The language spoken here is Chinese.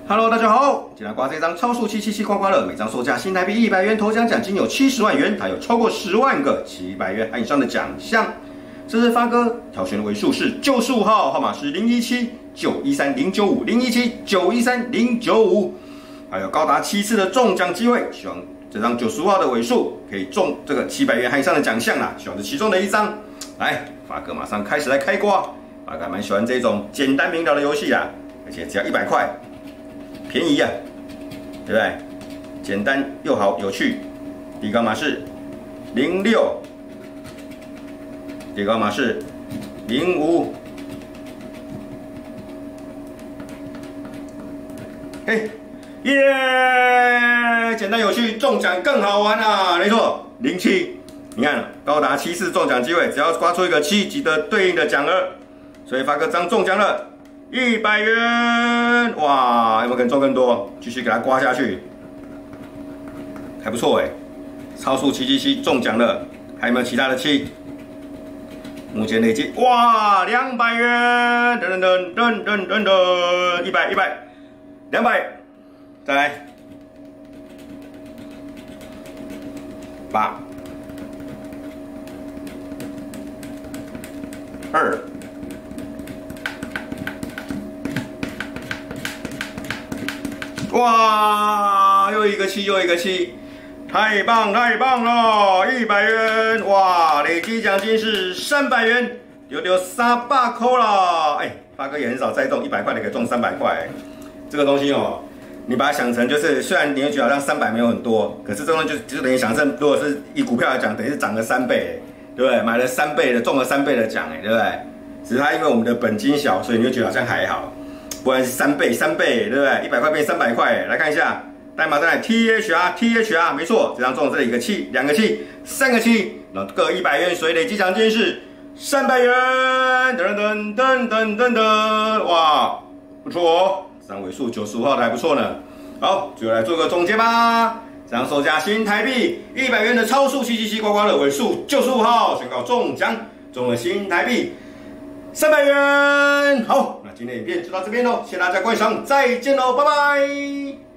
Hello， 大家好！今天刮这张超速777刮刮乐，每张售价新台币100元，头奖奖金有70万元，它有超过10万个700元和以上的奖项。这次发哥挑选的尾数是95号，号码是017-913-095，017-913-095，还有高达7次的中奖机会。希望这张95号的尾数可以中这个700元和以上的奖项啦，希望是其中的一张。来，发哥马上开始来开刮。发哥蛮喜欢这种简单明了的游戏啦，而且只要100块。 便宜呀、对不对？简单又好有趣。第一个码是06，第二个码是05。嘿，耶！简单有趣，中奖更好玩啊！没错，07，你看高达7次中奖机会，只要刮出一个7，即得对应的奖额。所以发哥张中奖了。 100元，哇，有没有可能中更多？继续给它刮下去，还不错哎。超速777中奖了，还有没有其他的7？目前累计哇200元，噔噔噔噔噔噔，100、200，再来8、2。 哇，又一个7，又一个7，太棒了！100元，哇，累计奖金是300元，丢300块了。哎，发哥也很少再中100块的，可以中300块。这个东西哦，你把它想成就是，虽然你会觉得好像300没有很多，可是这东西就等于想成，如果是以股票来讲，等于是涨了3倍，对不对？买了3倍的，中了3倍的奖，哎，对不对？只是它因为我们的本金小，所以你就觉得好像还好。 不然是3倍，对不对？100块变300块，来看一下代码在哪 ？THR，没错，这张中了这里一个7，2个7，3个7，然后各100元，所以累计奖金是300元。噔，哇，不错哦，这张尾数95号的还不错呢。好，最后来做个总结吧。这张售价新台币100元的超速777刮刮乐尾数95号宣告中奖，中了新台币300元。好。 今天的影片就到这边喽，谢谢大家观赏，再见喽，拜拜。